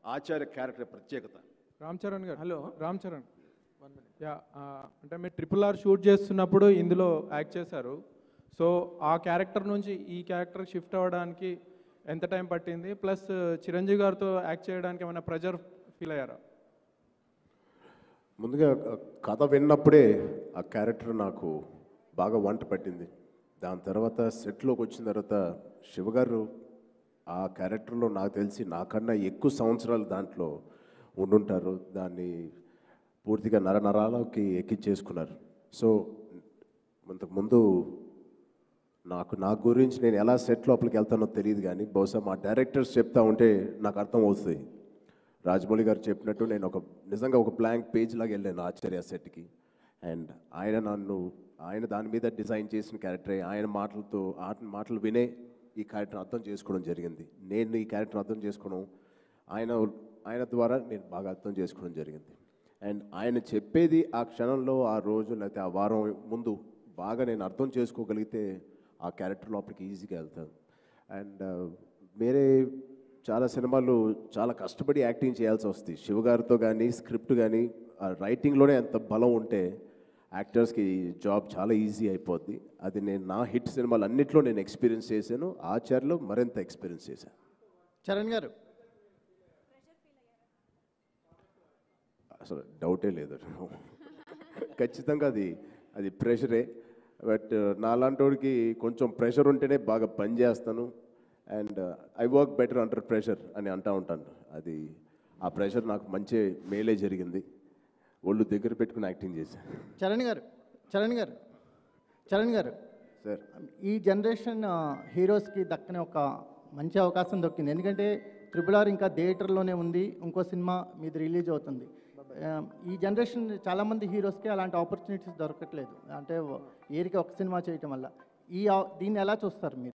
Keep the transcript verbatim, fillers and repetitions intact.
ఆచార్య character ప్రత్యేకత. రామ్ చరణ్ గారు, hello Ram Charan yeah అంటే మీరు ట్రిపుల్ ఆర్ షూట్ చేస్తున్నప్పుడు ఇందులో యాక్ట్ చేశారు. సో ఆ క్యారెక్టర్ నుంచి ఈ క్యారెక్టర్ షిఫ్ట్ అవ్వడానికి ఎంత టైం పట్టింది? ప్లస్ చిరంజీవి గారితో యాక్ట్ చేయడానికి ఏమైనా ప్రెజర్ ఫీల్ అయ్యారా? ముందుగా కథ విన్నప్పుడే ఆ క్యారెక్టర్ నాకు బాగా వంట పట్టింది. దాని తర్వాత సెట్లోకి వచ్చిన తర్వాత శివగారు ఆ క్యారెక్టర్లో నాకు తెలిసి నాకన్నా ఎక్కువ సంవత్సరాలు దాంట్లో ఉండుంటారు. దాన్ని పూర్తిగా నరనరాలకి ఎక్కించేసుకున్నారు. సో ఇంతకుముందు నాకు నా గురించి నేను ఎలా సెట్ లోపలికి వెళ్తానో తెలియదు, కానీ బహుశా మా డైరెక్టర్స్ చెప్తా ఉంటే నాకు అర్థం అవుతుంది. రాజమౌళి గారు చెప్పినట్టు నేను ఒక నిజంగా ఒక బ్లాంక్ పేజ్ లాగా వెళ్ళాను ఆచార్య సెట్కి. అండ్ ఆయన నన్ను ఆయన దాని మీద డిజైన్ చేసిన క్యారెక్టరే, ఆయన మాటలతో ఆ మాటలు వినే ఈ క్యారెక్టర్ అర్థం చేసుకోవడం జరిగింది. నేను ఈ క్యారెక్టర్ అర్థం చేసుకోవడం ఆయన ఆయన ద్వారా నేను బాగా అర్థం చేసుకోవడం జరిగింది. అండ్ ఆయన చెప్పేది ఆ క్షణంలో, ఆ రోజు లేకపోతే ఆ వారం ముందు బాగా నేను అర్థం చేసుకోగలిగితే ఆ క్యారెక్టర్ లోపలికి ఈజీగా వెళ్తాను. అండ్ వేరే చాలా సినిమాలు చాలా కష్టపడి యాక్టింగ్ చేయాల్సి వస్తుంది. శివగారితో కానీ స్క్రిప్ట్ కానీ ఆ రైటింగ్లోనే ఎంత బలం ఉంటే యాక్టర్స్కి జాబ్ చాలా ఈజీ అయిపోద్ది. అది నేను నా హిట్ సినిమాలు అన్నింటిలో నేను ఎక్స్పీరియన్స్ చేశాను. ఆచార్యలో మరింత ఎక్స్పీరియన్స్ చేశాను. చరణ్ గారు అసలు డౌటే లేదు, ఖచ్చితంగా అది అది ప్రెషరే. బట్ నాలాంటి వాడికి కొంచెం ప్రెషర్ ఉంటేనే బాగా పని చేస్తాను. And I work better under pressure అని అంటూ ఉంటాను. అది ఆ ప్రెషర్ నాకు మంచి మేలే జరిగింది. ఒళ్ళు దగ్గర పెట్టుకుని యాక్టింగ్ చేశాను. చరణ్ గారు చరణ్ గారు చరణ్ గారు సార్, ఈ జనరేషన్ హీరోస్కి దక్కనే ఒక మంచి అవకాశం దొక్కింది. ఎందుకంటే ట్రిపుల్ ఆర్ ఇంకా థియేటర్లోనే ఉంది, ఇంకో సినిమా మీది రిలీజ్ అవుతుంది. ఈ జనరేషన్ చాలామంది హీరోస్కి అలాంటి ఆపర్చునిటీస్ దొరకట్లేదు, అంటే ఏరికి ఒక సినిమా చేయటం వల్ల. ఈ దీన్ని ఎలా చూస్తారు మీరు?